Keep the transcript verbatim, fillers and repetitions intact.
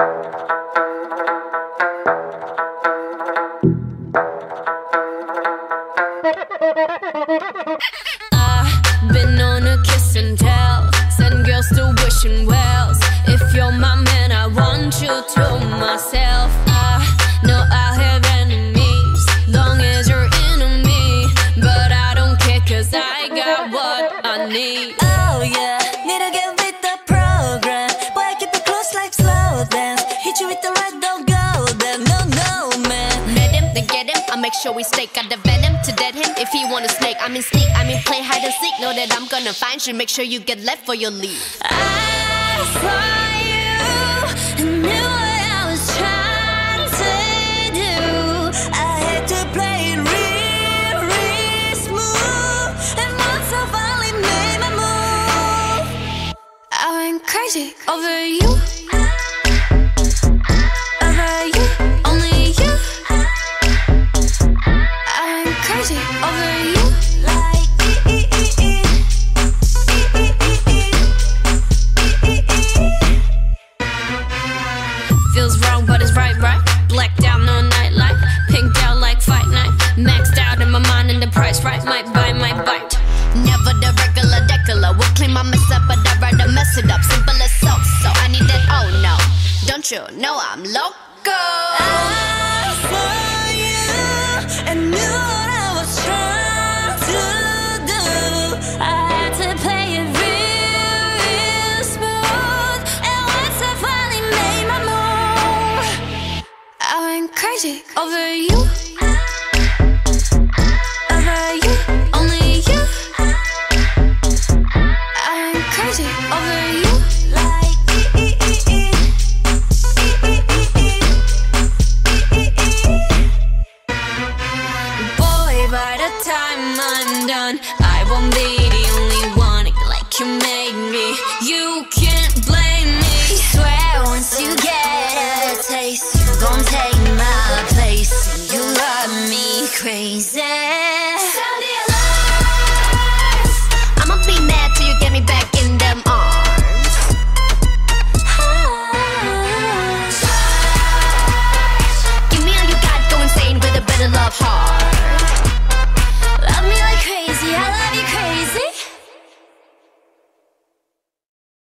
I've been on a kiss and tell, send girls to wishing wells. If you're my man, I want you to myself. I know I'll have enemies, long as you're into me. But I don't care, cause I got what I need. Oh yeah, need to get with the program. Boy, I keep it close like slow dance. Hit you with the red, don't go there, no, no, man. Met him, then get him, I make sure we stake out the venom to dead him. If he wanna snake, I mean sneak, I mean play hide and seek. Know that I'm gonna find you, make sure you get left for your leave. I saw you and knew what I was trying to do. I had to play it real, real smooth. And once I finally made my move, I went crazy over you, over you, only you. I went crazy over you. Like e e e e. Feels wrong, but it's right, right. Blacked out, no nightlight. Pinked out like fight night. Maxed out in my mind and the price right. Might buy, might bite. Never the regular decular. Will clean my mess up, but I'd rather mess it up. Simple as so, so I need that, oh no. Don't you know I'm loco? I saw you and knew what I was trying to do. I had to play it real, real smooth. And once I finally made my move, I went crazy over you, over you, only you. I went crazy over you. Like e e e e. Boy, by the time I'm done, I won't be the only one like you made me. You can't blame me. Swear once you get a taste, you gon' take my place. You love me crazy.